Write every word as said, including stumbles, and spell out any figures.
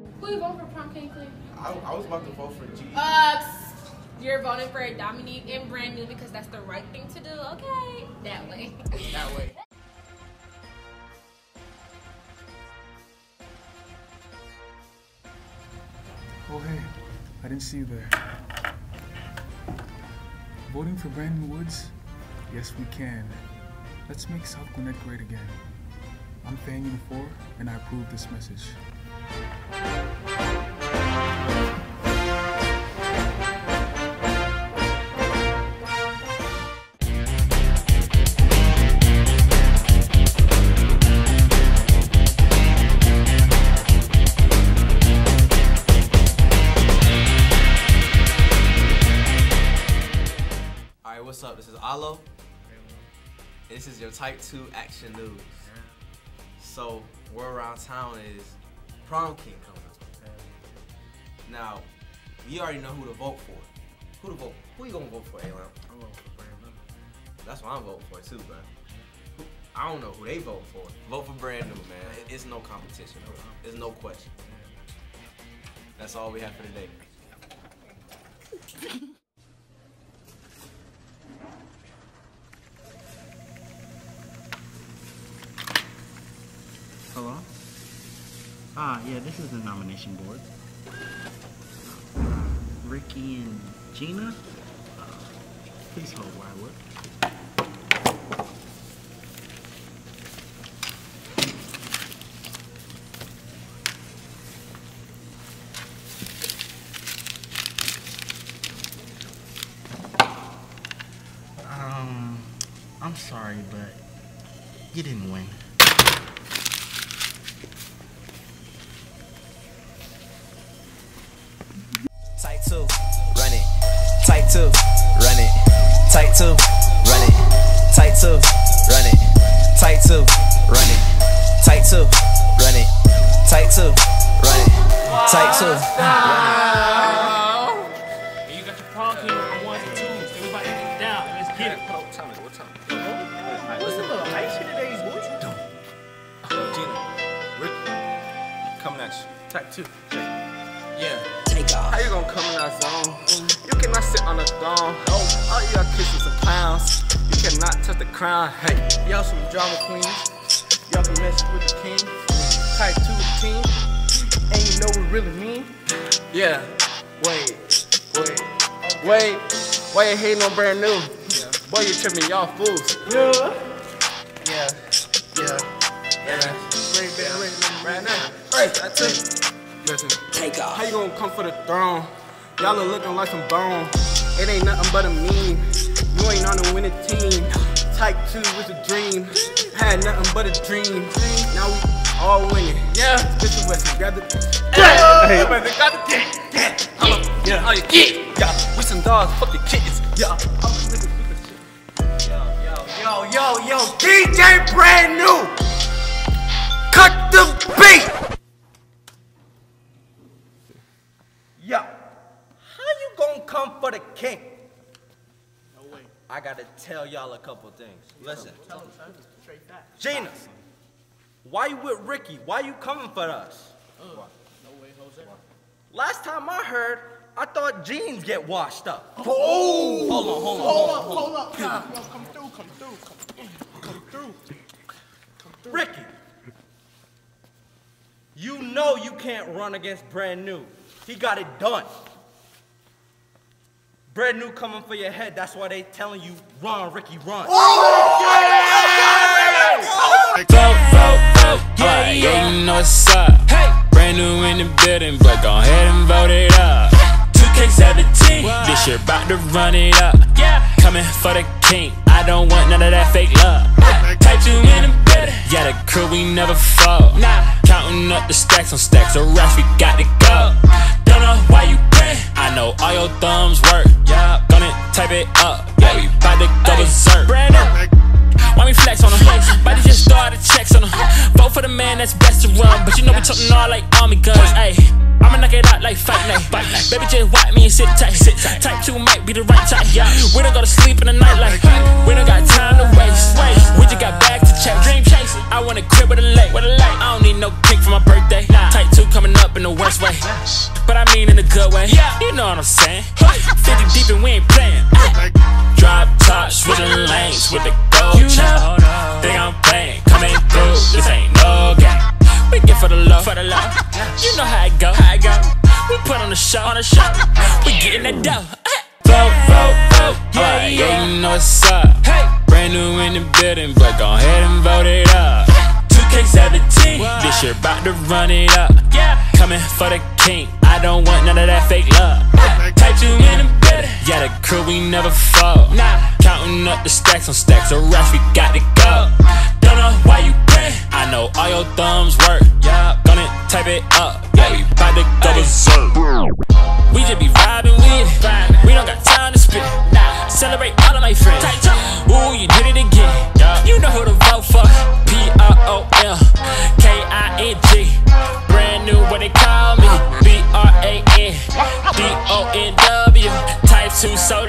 Who you voting for prom king, Cleve? I, I was about to vote for G. Uh, you're voting for Dominique and Brand New because that's the right thing to do. Okay, that way. That way. Oh hey, I didn't see you there. Voting for Brandon Woods? Yes we can. Let's make South Gwinnett great again. I'm Fan Unit four and I approve this message. What's up? This is Alo, and this is your Type two Action News. So, word around town is prom king coming up. Now, you already know who to vote for. Who to vote? Who you gonna vote for, Alam? I'm voting for Brandon. That's what I'm voting for too, man. Who, I don't know who they vote for. Vote for Brand New, man. It's no competition. There's no question. That's all we have for today. Hello? Ah, yeah, this is the nomination board. Uh, Ricky and Gina? Uh, please hold while I look. Um, I'm sorry, but you didn't win. Type two, run it. Type two, run it. Type two, run it. Type two, run it. Type two, run it. Type two, run it. Type two, run it. Type two, run it. You got your prom king on ones and twos. Everybody get down. Let's get it. What time is it? What time? What's the little ice here today, boy? Gina, Ricky, coming at you. Type two. Yeah. How you gonna come in our zone? You cannot sit on the throne. All you got kisses and clowns. You cannot touch the crown. Hey, y'all some drama queens. Y'all can mess with the king. Type two team. And you know what really mean? Yeah. Wait, wait, wait. Why you hating on Brand New? Boy, you tripping, y'all fools. Yeah. Yeah. Yeah. Yeah. Wait, wait, wait, Brand New. Right, that's it. Listen, how you gonna come for the throne? Y'all are looking like some bone. It ain't nothing but a meme. You ain't on the winning team. Type two was a dream. Had nothing but a dream. Now we all winning. Yeah, Mister Weston, grab the hey, grab the kid. Yeah, all you kids. Yeah, we some dogs, fuck your kittens. Yeah, yo, yo, yo, yo, D J Brand New. Cut the beat. Yo, how you gonna come for the king? No way. I gotta tell y'all a couple things. Listen. Tell him, son. Straight facts. Gina, why you with Ricky? Why you coming for us? Uh, no way, Jose. Last time I heard, I thought jeans get washed up. Oh! Hold on, hold on, hold on. Hold up, hold up. Yo, come through, come through, come through, come through. Come through. Ricky, you know you can't run against Brand New. He got it done. Brand New coming for your head. That's why they telling you, run, Ricky, run. Vote, vote, vote, yeah, yeah, you know what's up. Hey, Brand New in the building, but go ahead and vote it up. two K seventeen, this year about to run it up. Yeah, coming for the king. I don't want none of that fake love. Type two in the building, yeah, the crew we never fall. Nah, counting up the stacks on stacks of racks, we got to go. Don't know why you pray. I know all your thumbs work. Yeah, gonna type it up. Yeah, we bout to go berserk. Brand New. Why me flex on him? But he just started checks on him. Vote for the man that's best to run. But you know we talking all like army guns. Ayy, I'ma knock it out like fight night. Baby just wipe me and sit tight. Type two might be the right type. We don't go to sleep in the night like we don't got time to waste. We just got bags to check. Dream chasing. I want a crib with a lake. I don't need no cake for my birthday. Type two coming up in the worst good way. Yeah, you know what I'm saying. fifty deep and we ain't playing. Drop top, switching lanes with the gold chain. Think I'm playing, coming through. This ain't no game. We get for the love, for the love. You know how it go, how it go. We put on the show, on the show. We getting that dough. Vote, vote, vote. Yeah, yeah, you know what's up. Hey, brand new in the building, but go ahead and vote it up. two K seventeen, this year about to run it up. Yeah, coming for the king. I don't want none of that fake love. Type two in the building. Yeah, the crew we never fall. Nah, counting up the stacks on stacks of racks, we got to go. Don't know why you playing. I know all your thumbs work. Yeah, gonna type it up. Yeah, we bout to go berserk. We just be vibing with it. We don't got time to spit it. Nah, celebrate all of my friends. Ooh, you did it again. You know who to vote for. P R O L K I N G. Brand new, what they call me. B R A N D O N W. Type two, so